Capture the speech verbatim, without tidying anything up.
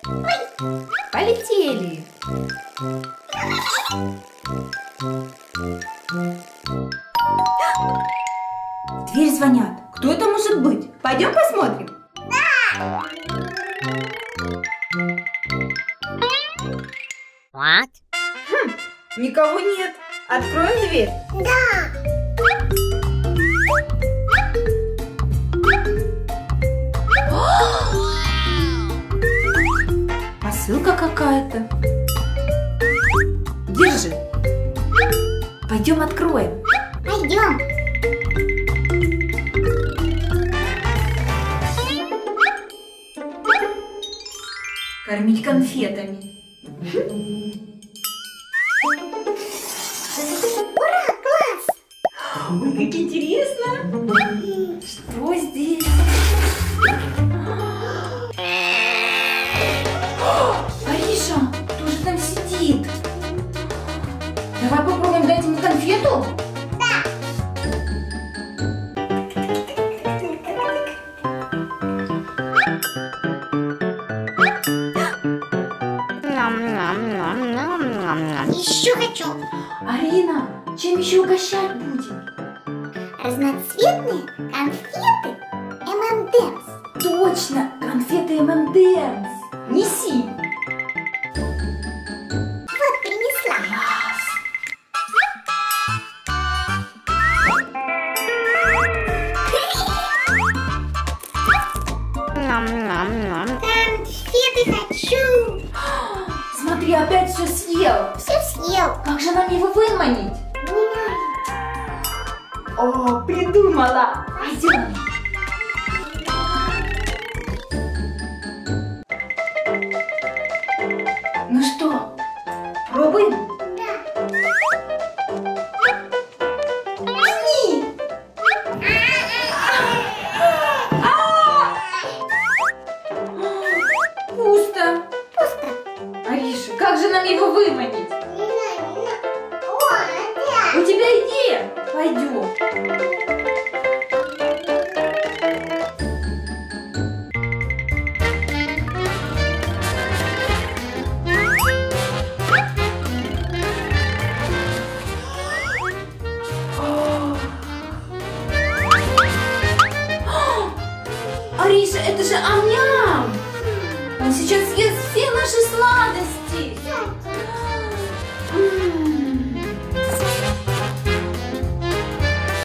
Полетели. В дверь звонят. Кто это может быть? Пойдем посмотрим. Да. What? Хм, никого нет. Откроем дверь. Да. Посылка какая-то. Держи. Пойдем откроем. Пойдем. Кормить конфетами. Ура, класс! Ой, как интересно. Что здесь? Ариша, кто же там сидит? Давай попробуем дать ему конфету. Да. Еще хочу. Арина, чем еще угощать будем? Разноцветные конфеты эм энд эмс. Точно, конфеты эм энд эмс. Неси. Вот принесла. Класс. Конфеты хочу. Смотри, опять все съел. Все съел. Как же нам его выманить? Не знаю. О, придумала. Пойдем. Ну что, пробуем? Да. Возьми. А! Пусто. Пусто. Ариша, как же нам его выманить? Не знаю, не знаю. О, опять. У тебя идея? Пойдем. Ариша, это же ам-ням! Он сейчас съест все наши сладости! Всё. М.